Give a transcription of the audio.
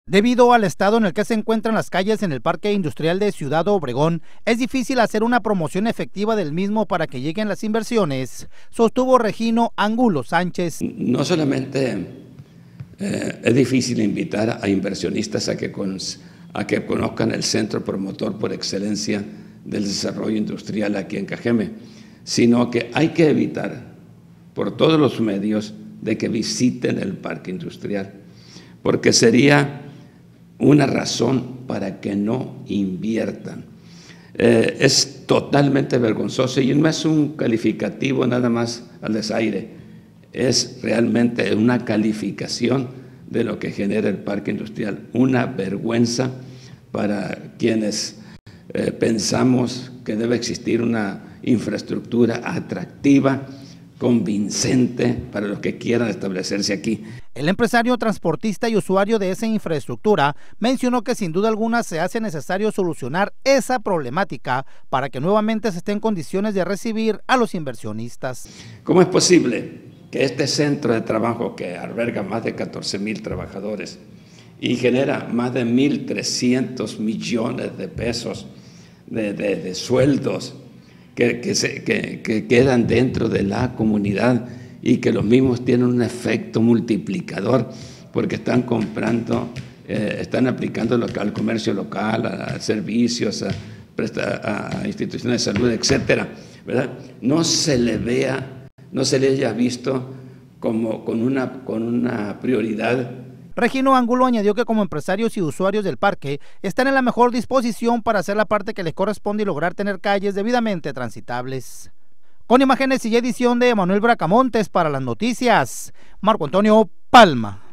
Debido al estado en el que se encuentran las calles en el Parque Industrial de Ciudad Obregón, es difícil hacer una promoción efectiva del mismo para que lleguen las inversiones, sostuvo Regino Angulo Sánchez. No solamente es difícil invitar a inversionistas a que conozcan el centro promotor por excelencia del desarrollo industrial aquí en Cajeme, sino que hay que evitar por todos los medios de que visiten el parque industrial, porque sería una razón para que no inviertan. Es totalmente vergonzoso y no es un calificativo nada más al desaire, es realmente una calificación de lo que genera el parque industrial, una vergüenza para quienes pensamos que debe existir una infraestructura atractiva, convincente para los que quieran establecerse aquí. El empresario transportista y usuario de esa infraestructura mencionó que sin duda alguna se hace necesario solucionar esa problemática para que nuevamente se esté en condiciones de recibir a los inversionistas. ¿Cómo es posible que este centro de trabajo que alberga más de 14,000 trabajadores y genera más de 1,300 millones de pesos de sueldos que quedan dentro de la comunidad y que los mismos tienen un efecto multiplicador porque están comprando, están aplicando al comercio local, a servicios, a instituciones de salud, etcétera, ¿verdad? No se le haya visto como con una prioridad. Regino Angulo añadió que como empresarios y usuarios del parque están en la mejor disposición para hacer la parte que les corresponde y lograr tener calles debidamente transitables. Con imágenes y edición de Manuel Bracamontes para las noticias, Marco Antonio Palma.